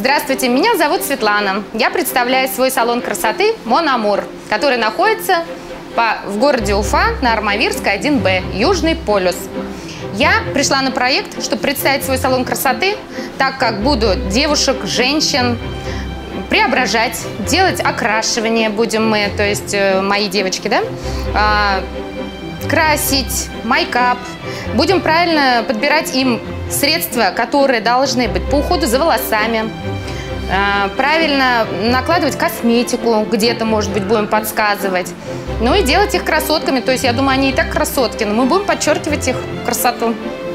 Здравствуйте, меня зовут Светлана. Я представляю свой салон красоты Mon Amour, который находится в городе Уфа на Армавирской 1Б, Южный полюс. Я пришла на проект, чтобы представить свой салон красоты, так как буду девушек, женщин преображать, делать окрашивание будем мы, то есть мои девочки, да, красить, мейкап. Будем правильно подбирать им средства, которые должны быть по уходу за волосами. Правильно накладывать косметику, где-то, может быть, будем подсказывать. Ну и делать их красотками. То есть, я думаю, они и так красотки, но мы будем подчеркивать их красоту.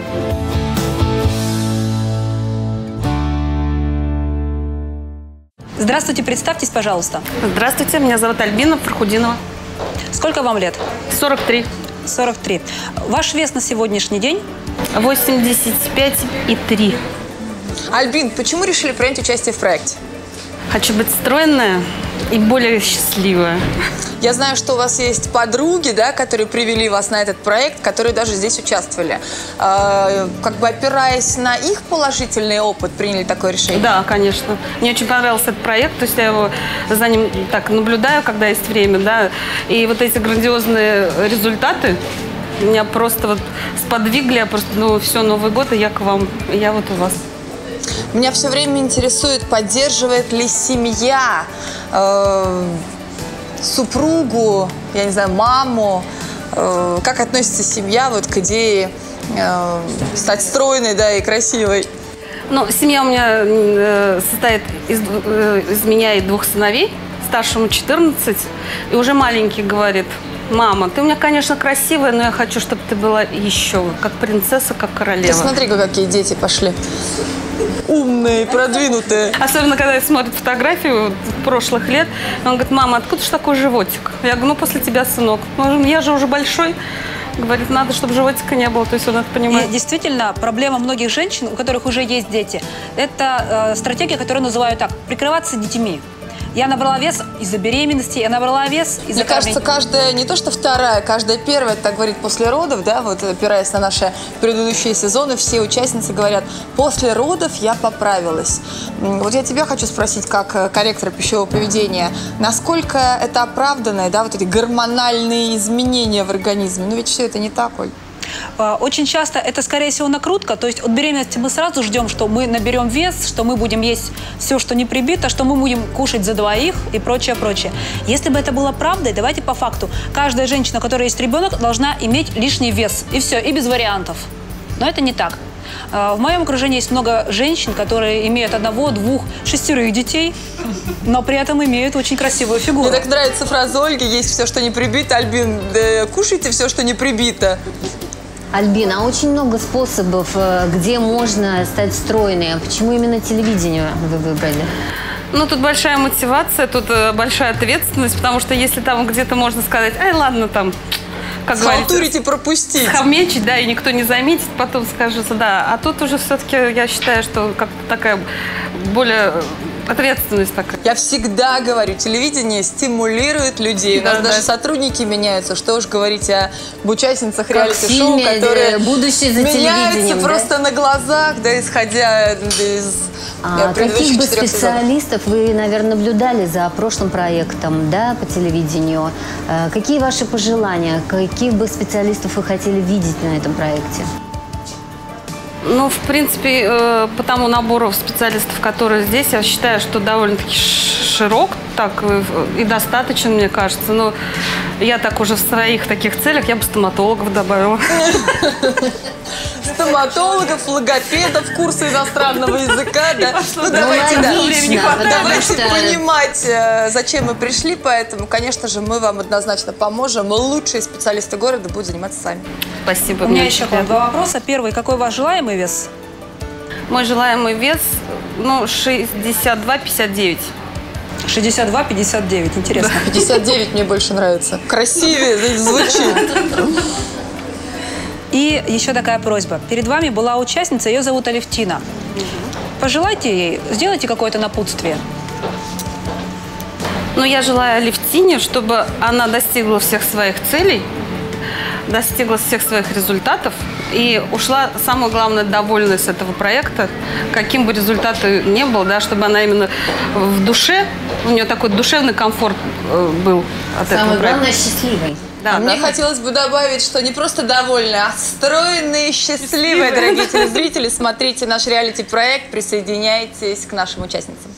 Здравствуйте, представьтесь, пожалуйста. Здравствуйте, меня зовут Альбина Фархудинова. Сколько вам лет? 43. 43. Ваш вес на сегодняшний день? 85,3. Альбин, почему решили принять участие в проекте? Хочу быть стройная и более счастливая. Я знаю, что у вас есть подруги, да, которые привели вас на этот проект, которые даже здесь участвовали. Как бы опираясь на их положительный опыт, приняли такое решение? Да, конечно. Мне очень понравился этот проект, то есть я его за ним так наблюдаю, когда есть время, да. И вот эти грандиозные результаты меня просто вот сподвигли, я просто, ну, все, Новый год, и я к вам, и я вот у вас. Меня все время интересует, поддерживает ли семья супругу, я не знаю, маму, как относится семья вот к идее стать стройной, да, и красивой? Ну, семья у меня состоит из меня и 2 сыновей, старшему 14, и уже маленький говорит: мама, ты у меня, конечно, красивая, но я хочу, чтобы ты была еще как принцесса, как королева. Ты смотри-ка, какие дети пошли. Умные, продвинутые. Особенно, когда смотрит фотографию прошлых лет, он говорит: мама, откуда же такой животик? Я говорю: ну, после тебя, сынок. Я же уже большой. Говорит, надо, чтобы животика не было, то есть он это понимает. И действительно, проблема многих женщин, у которых уже есть дети, это стратегия, которую называют так: прикрываться детьми. Я набрала вес из-за беременности, я набрала вес из-за... Мне кажется, каждая, не то что вторая, каждая первая, так говорит, после родов, да, вот опираясь на наши предыдущие сезоны, все участницы говорят: после родов я поправилась. Вот я тебя хочу спросить, как корректор пищевого поведения, насколько это оправданное, да, вот эти гормональные изменения в организме? Ну ведь все это не так, Оль. Очень часто это, скорее всего, накрутка. То есть от беременности мы сразу ждем, что мы наберем вес, что мы будем есть все, что не прибито, что мы будем кушать за двоих и прочее, прочее. Если бы это было правдой, давайте по факту. Каждая женщина, у которой есть ребенок, должна иметь лишний вес. И все, и без вариантов. Но это не так. В моем окружении есть много женщин, которые имеют 1, 2, 6 детей, но при этом имеют очень красивую фигуру. Мне так нравится фраза Ольги: есть все, что не прибито. Альбин, да, кушайте все, что не прибито. Альбина, очень много способов, где можно стать стройной. Почему именно телевидение вы выбрали? Ну, тут большая мотивация, тут большая ответственность, потому что если там где-то можно сказать: ай, ладно, там, как схалтурить и пропустить. Схомячить, да, и никто не заметит, потом скажется, да. А тут уже все-таки я считаю, что как-то такая более... ответственность такая. Я всегда говорю, телевидение стимулирует людей. У нас даже сотрудники меняются. Что уж говорить об участницах реалити-шоу, которые будущее за меняются просто на глазах, да, исходя из каких бы специалистов вы, наверное, наблюдали за прошлым проектом, да, по телевидению? Какие ваши пожелания? Каких бы специалистов вы хотели видеть на этом проекте? Ну, в принципе, по тому набору специалистов, которые здесь, я считаю, что довольно-таки широк, так и достаточно, мне кажется. Но я так уже в своих таких целях, я бы стоматологов добавила. Стоматологов, логопедов, курсы иностранного языка, да? Ну, давайте понимать, зачем мы пришли, поэтому, конечно же, мы вам однозначно поможем. Лучшие специалисты города будут заниматься сами. Спасибо. У меня еще 2 вопроса. Первый: какой ваш желаемый вес? Мой желаемый вес, ну, 62-59. 62-59, интересно. 59 мне больше нравится. Красивее звучит. И еще такая просьба. Перед вами была участница, ее зовут Алевтина. Пожелайте ей, сделайте какое-то напутствие. Ну, я желаю Алевтине, чтобы она достигла всех своих целей, достигла всех своих результатов, И ушла, самое главное, довольна с этого проекта, каким бы результат ни был, да, чтобы она именно в душе, у нее такой душевный комфорт был от этого проекта. Самое главное, счастливой. Да, Мне хотелось бы добавить, что не просто довольны, а стройные, счастливые, дорогие телезрители. Смотрите наш реалити-проект, присоединяйтесь к нашим участницам.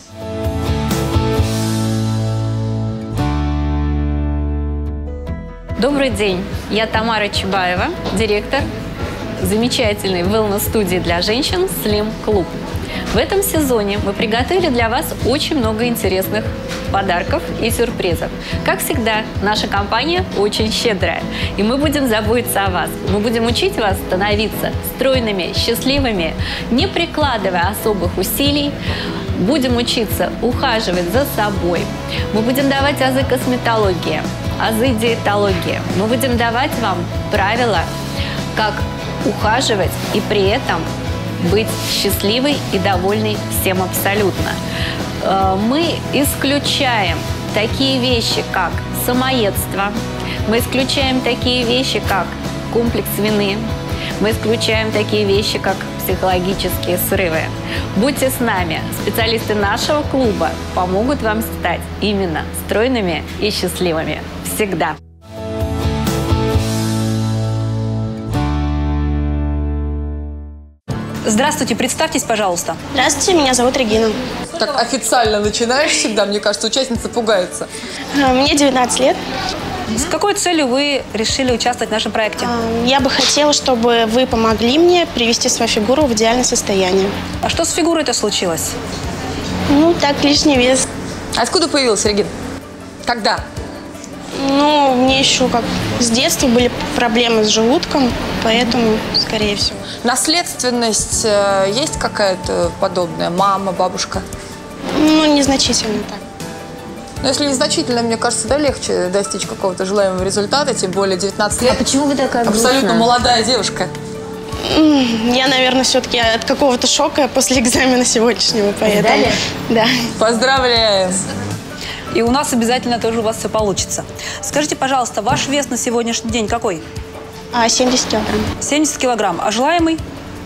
Добрый день, я Тамара Чубаева, директор замечательной wellness-студии для женщин Slim Club. В этом сезоне мы приготовили для вас очень много интересных подарков и сюрпризов. Как всегда, наша компания очень щедрая, и мы будем заботиться о вас. Мы будем учить вас становиться стройными, счастливыми, не прикладывая особых усилий. Будем учиться ухаживать за собой. Мы будем давать азы косметологии, азы диетологии. Мы будем давать вам правила, как ухаживать и при этом быть счастливой и довольной всем абсолютно. Мы исключаем такие вещи, как самоедство. Мы исключаем такие вещи, как комплекс вины. Мы исключаем такие вещи, как психологические срывы. Будьте с нами. Специалисты нашего клуба помогут вам стать именно стройными и счастливыми. Всегда. Здравствуйте, представьтесь, пожалуйста. Здравствуйте, меня зовут Регина. Так официально начинаешь всегда, мне кажется, участница пугается. Мне 19 лет. С какой целью вы решили участвовать в нашем проекте? Я бы хотела, чтобы вы помогли мне привести свою фигуру в идеальное состояние. А что с фигурой-то случилось? Ну, так, лишний вес. Откуда появился, Регин? Когда? Ну, мне еще как с детства были проблемы с желудком, поэтому, скорее всего. Наследственность есть какая-то подобная? Мама, бабушка? Ну, незначительно так. Но если незначительно, мне кажется, да, легче достичь какого-то желаемого результата, тем более 19 лет. А почему вы такая Абсолютно грустная? молодая девушка. Я, наверное, все-таки от какого-то шока после экзамена сегодняшнего, поэтому... Сдали? Да. Поздравляем! И у нас обязательно тоже у вас все получится. Скажите, пожалуйста, ваш вес на сегодняшний день какой? 70 килограмм. 70 килограмм. А желаемый?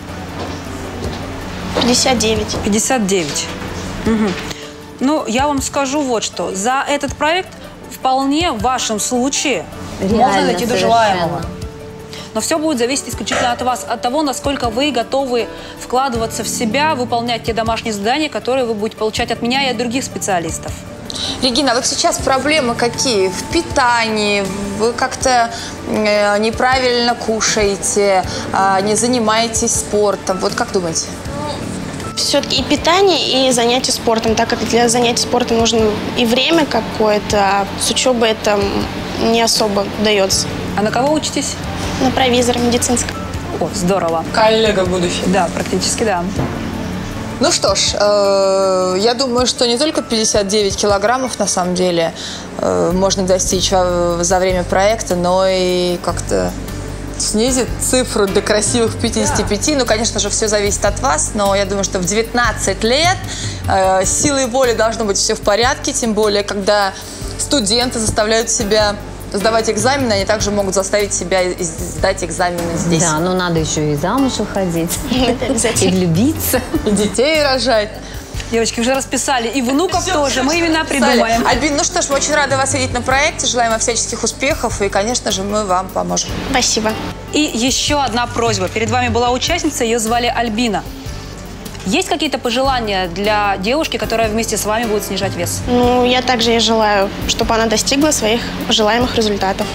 59. 59. Угу. Ну, я вам скажу вот что. За этот проект вполне в вашем случае можно Реально, дойти до совершенно. желаемого. Но все будет зависеть исключительно от вас, от того, насколько вы готовы вкладываться в себя, выполнять те домашние задания, которые вы будете получать от меня и от других специалистов. Регина, вот сейчас проблемы какие? В питании, вы как-то неправильно кушаете, не занимаетесь спортом. Вот как думаете? Все-таки и питание, и занятия спортом, так как для занятий спортом нужно и время какое-то, а с учебой это не особо удается. А на кого учитесь? На провизора медицинского. О, здорово. Коллега будущий. Да, практически да. Ну что ж, я думаю, что не только 59 килограммов на самом деле можно достичь за время проекта, но и как-то снизить цифру до красивых 55. Ну, конечно же, все зависит от вас, но я думаю, что в 19 лет силой воли должно быть все в порядке, тем более, когда студенты заставляют себя сдавать экзамены, они также могут заставить себя сдать экзамены здесь. Да, но надо еще и замуж выходить, и Обязательно. влюбиться. И детей рожать. Девочки, уже расписали. И внуков тоже. Мы имена придумаем. Альбин, ну что ж, мы очень рады вас видеть на проекте. Желаем вам всяческих успехов. И, конечно же, мы вам поможем. Спасибо. И еще одна просьба. Перед вами была участница, ее звали Альбина. Есть какие-то пожелания для девушки, которая вместе с вами будет снижать вес? Ну, я также ей желаю, чтобы она достигла своих желаемых результатов.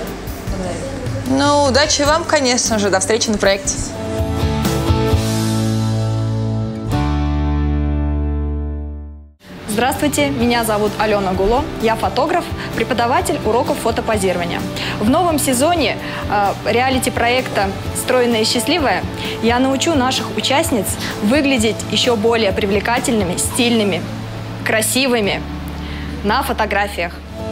Ну, удачи вам, конечно же. До встречи на проекте. Здравствуйте, меня зовут Алена Гуло, я фотограф, преподаватель уроков фотопозирования. В новом сезоне реалити-проекта «Стройная и счастливая» я научу наших участниц выглядеть еще более привлекательными, стильными, красивыми на фотографиях.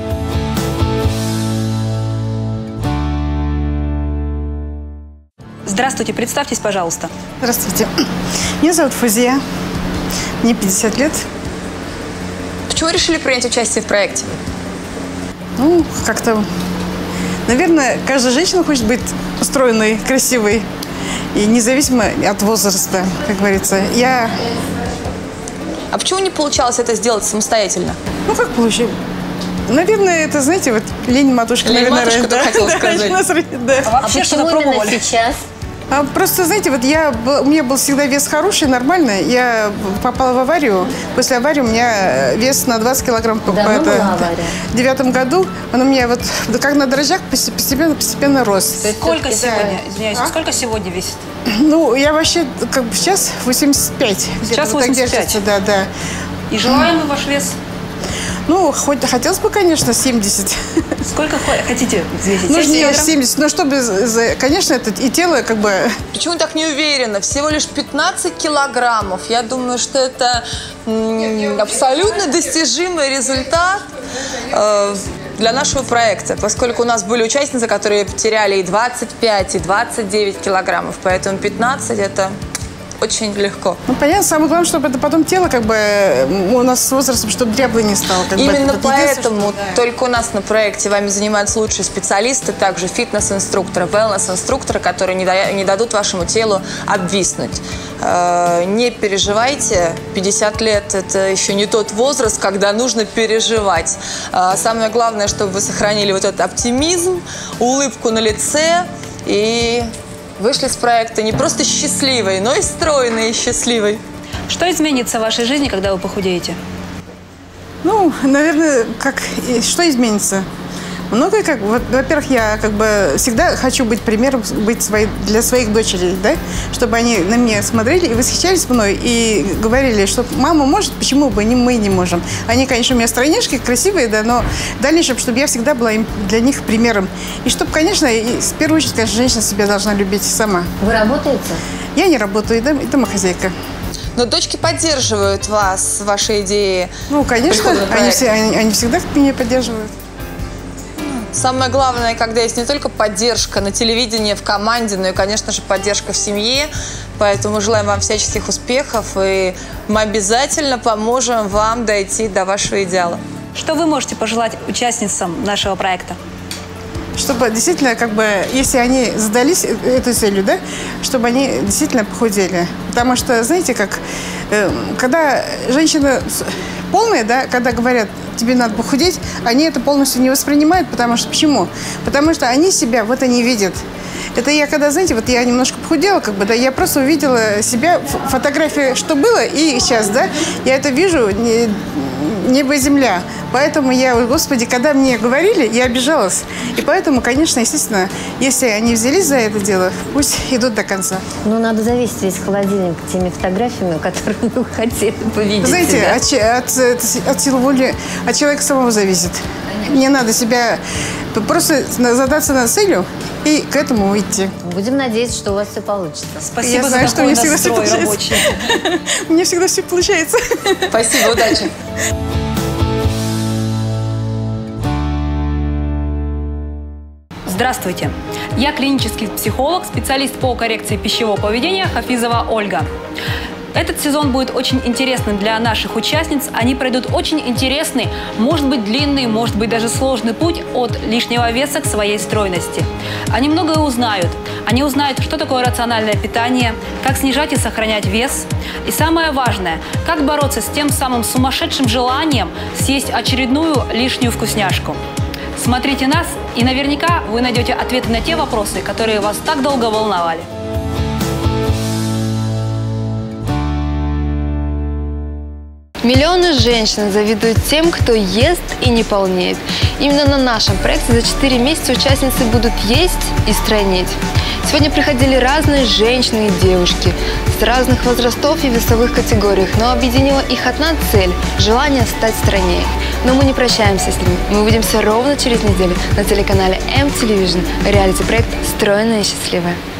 Здравствуйте, представьтесь, пожалуйста. Здравствуйте. Меня зовут Фузия. Мне 50 лет. Почему решили принять участие в проекте? Ну, как-то, наверное, каждая женщина хочет быть устроенной, красивой. И независимо от возраста, как говорится. А почему не получалось это сделать самостоятельно? Ну, как получилось? Наверное, это, знаете, вот Ленин-матушка, наверное, Ленин-матушка, да, хотела сказать. Да. А вообще что-то пробовали? Сейчас? Просто, знаете, вот у меня был всегда вес хороший, нормальный. Я попала в аварию. После аварии у меня вес на 20 килограмм. Давно была авария? В 2009 году он у меня вот как на дрожжах постепенно рос. Сколько сегодня, извиняюсь, сколько сегодня весит? Ну, я вообще, как бы сейчас 85. Сейчас вот так 85? держится, да. И желаемый ваш вес? Ну, хотелось бы, конечно, 70. Сколько хотите взвесить? Ну, 70. Но чтобы, конечно, это и тело как бы... Почему так не уверена? Всего лишь 15 килограммов. Я думаю, что это абсолютно достижимый результат для нашего проекта, поскольку у нас были участницы, которые потеряли и 25, и 29 килограммов. Поэтому 15 – это очень легко. Ну, понятно, самое главное, чтобы это потом тело как бы у нас с возрастом, чтобы дряблое не стало. Именно поэтому только у нас на проекте вами занимаются лучшие специалисты, также фитнес-инструкторы, wellness-инструкторы, которые не дадут вашему телу обвиснуть. Не переживайте, 50 лет – это еще не тот возраст, когда нужно переживать. Самое главное, чтобы вы сохранили вот этот оптимизм, улыбку на лице и вышли с проекта не просто счастливой, но и стройной и счастливой. Что изменится в вашей жизни, когда вы похудеете? Ну, наверное, что изменится? Многое, во-первых, я как бы всегда хочу быть примером для своих дочерей, да, чтобы они на меня смотрели и восхищались мной, и говорили, что мама может, почему бы мы не можем. Они, конечно, у меня стройняшки, красивые, да, но в дальнейшем, чтобы я всегда была для них примером. И чтобы, конечно, в первую очередь, конечно, женщина себя должна любить сама. Вы работаете? Я не работаю, и домохозяйка. Но дочки поддерживают вас, ваши идеи. Ну, конечно, они всегда меня поддерживают. Самое главное, когда есть не только поддержка на телевидении, в команде, но и, конечно же, поддержка в семье. Поэтому мы желаем вам всяческих успехов, и мы обязательно поможем вам дойти до вашего идеала. Что вы можете пожелать участницам нашего проекта? Чтобы действительно, как бы, если они задались этой целью, да, чтобы они действительно похудели. Потому что, знаете, когда женщина полная, да, когда говорят, тебе надо похудеть, они это полностью не воспринимают, потому что, почему? Потому что они себя вот они видят. Это я когда, знаете, вот я немножко похудела, как бы, да, я просто увидела себя, фотографии, что было, и сейчас, да, я это вижу, небо и земля. Поэтому я, Господи, когда мне говорили, я обижалась. И поэтому, конечно, естественно, если они взялись за это дело, пусть идут до конца. Ну, надо завесить весь холодильник теми фотографиями, которые вы хотели увидеть. Знаете, от силы воли, от человека самого зависит. Не надо себя просто задаться над целью и к этому идти. Будем надеяться, что у вас все получится. Спасибо за такой настрой рабочий. У меня всегда все получается. Спасибо, удачи. Здравствуйте! Я клинический психолог, специалист по коррекции пищевого поведения Хафизова Ольга. Этот сезон будет очень интересным для наших участниц. Они пройдут очень интересный, может быть длинный, может быть даже сложный путь от лишнего веса к своей стройности. Они многое узнают. Они узнают, что такое рациональное питание, как снижать и сохранять вес. И самое важное, как бороться с тем самым сумасшедшим желанием съесть очередную лишнюю вкусняшку. Смотрите нас, и наверняка вы найдете ответы на те вопросы, которые вас так долго волновали. Миллионы женщин завидуют тем, кто ест и не полнеет. Именно на нашем проекте за 4 месяца участницы будут есть и стройнеть. Сегодня приходили разные женщины и девушки с разных возрастов и весовых категориях, но объединила их одна цель – желание стать стройнее. Но мы не прощаемся с ними. Мы увидимся ровно через неделю на телеканале M-Television. Реалити-проект «Стройная и счастливая».